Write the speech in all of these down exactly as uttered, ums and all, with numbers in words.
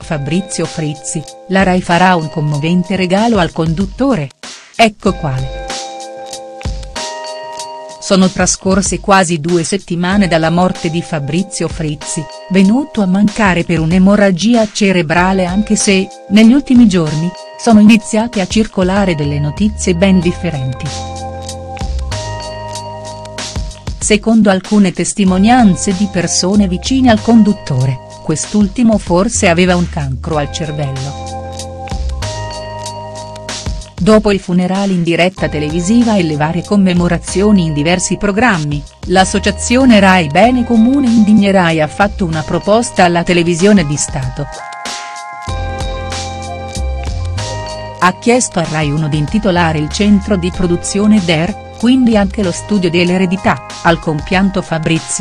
Fabrizio Frizzi, la Rai farà un commovente regalo al conduttore. Ecco quale. Sono trascorse quasi due settimane dalla morte di Fabrizio Frizzi, venuto a mancare per un'emorragia cerebrale, anche se, negli ultimi giorni, sono iniziate a circolare delle notizie ben differenti. Secondo alcune testimonianze di persone vicine al conduttore, quest'ultimo forse aveva un cancro al cervello. Dopo i funerali in diretta televisiva e le varie commemorazioni in diversi programmi, l'associazione Rai Bene Comune Indignerai ha fatto una proposta alla televisione di Stato. Ha chiesto a Rai uno di intitolare il centro di produzione D E R, quindi anche lo studio dell'eredità, al compianto Fabrizio.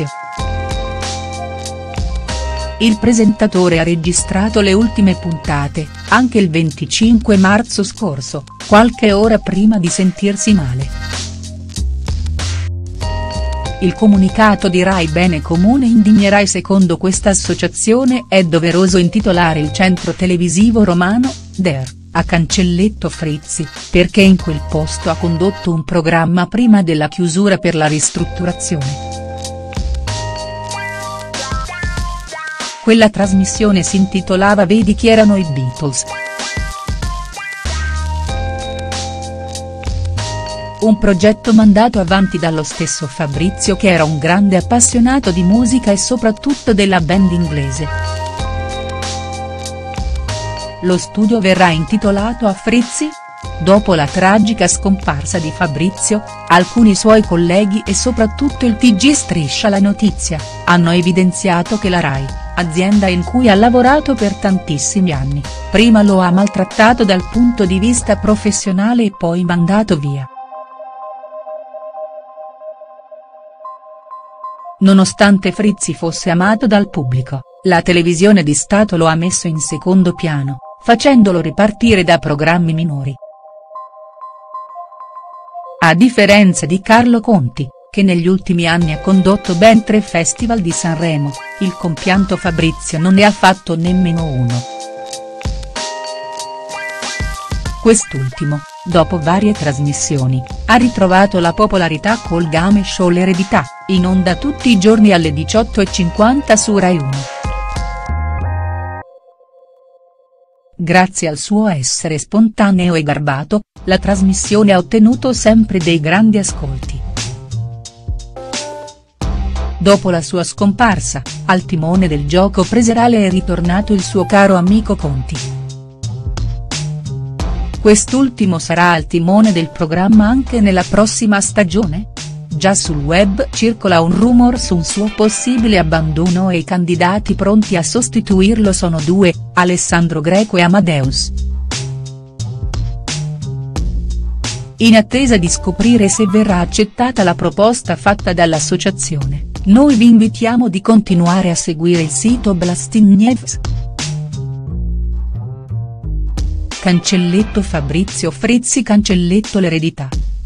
Il presentatore ha registrato le ultime puntate, anche il venticinque marzo scorso, qualche ora prima di sentirsi male. Il comunicato di Rai Bene Comune Indignerai: secondo questa associazione è doveroso intitolare il centro televisivo romano, D E R, a Cancelletto Frizzi, perché in quel posto ha condotto un programma prima della chiusura per la ristrutturazione. Quella trasmissione si intitolava Vedi chi erano i Beatles. Un progetto mandato avanti dallo stesso Fabrizio, che era un grande appassionato di musica e soprattutto della band inglese. Lo studio verrà intitolato a Frizzi? Dopo la tragica scomparsa di Fabrizio, alcuni suoi colleghi e soprattutto il T G Striscia la Notizia, hanno evidenziato che la Rai, azienda in cui ha lavorato per tantissimi anni, prima lo ha maltrattato dal punto di vista professionale e poi mandato via. Nonostante Frizzi fosse amato dal pubblico, la televisione di Stato lo ha messo in secondo piano, facendolo ripartire da programmi minori. A differenza di Carlo Conti, che negli ultimi anni ha condotto ben tre festival di Sanremo, il compianto Fabrizio non ne ha fatto nemmeno uno. Quest'ultimo, dopo varie trasmissioni, ha ritrovato la popolarità col game show L'Eredità, in onda tutti i giorni alle diciotto e cinquanta su Rai uno. Grazie al suo essere spontaneo e garbato, la trasmissione ha ottenuto sempre dei grandi ascolti. Dopo la sua scomparsa, al timone del gioco preserale è ritornato il suo caro amico Conti. Quest'ultimo sarà al timone del programma anche nella prossima stagione? Già sul web circola un rumor su un suo possibile abbandono e i candidati pronti a sostituirlo sono due, Alessandro Greco e Amadeus. In attesa di scoprire se verrà accettata la proposta fatta dall'associazione, noi vi invitiamo di continuare a seguire il sito Blastin News. Cancelletto Fabrizio Frizzi. Cancelletto l'eredità.